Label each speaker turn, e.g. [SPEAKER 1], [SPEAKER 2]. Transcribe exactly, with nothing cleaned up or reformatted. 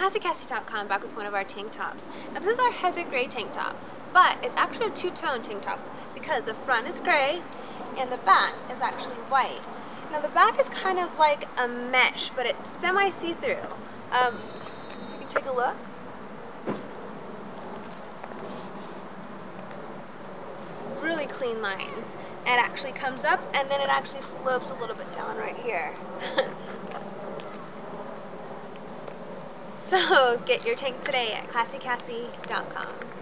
[SPEAKER 1] Klassy Cassie dot com, back with one of our tank tops. Now this is our heather gray tank top, but it's actually a two-tone tank top because the front is gray and the back is actually white. Now the back is kind of like a mesh, but it's semi-see-through. Um, you can take a look. Really clean lines. It actually comes up and then it actually slopes a little bit down right here. So get your tank today at Klassy Cassie dot com.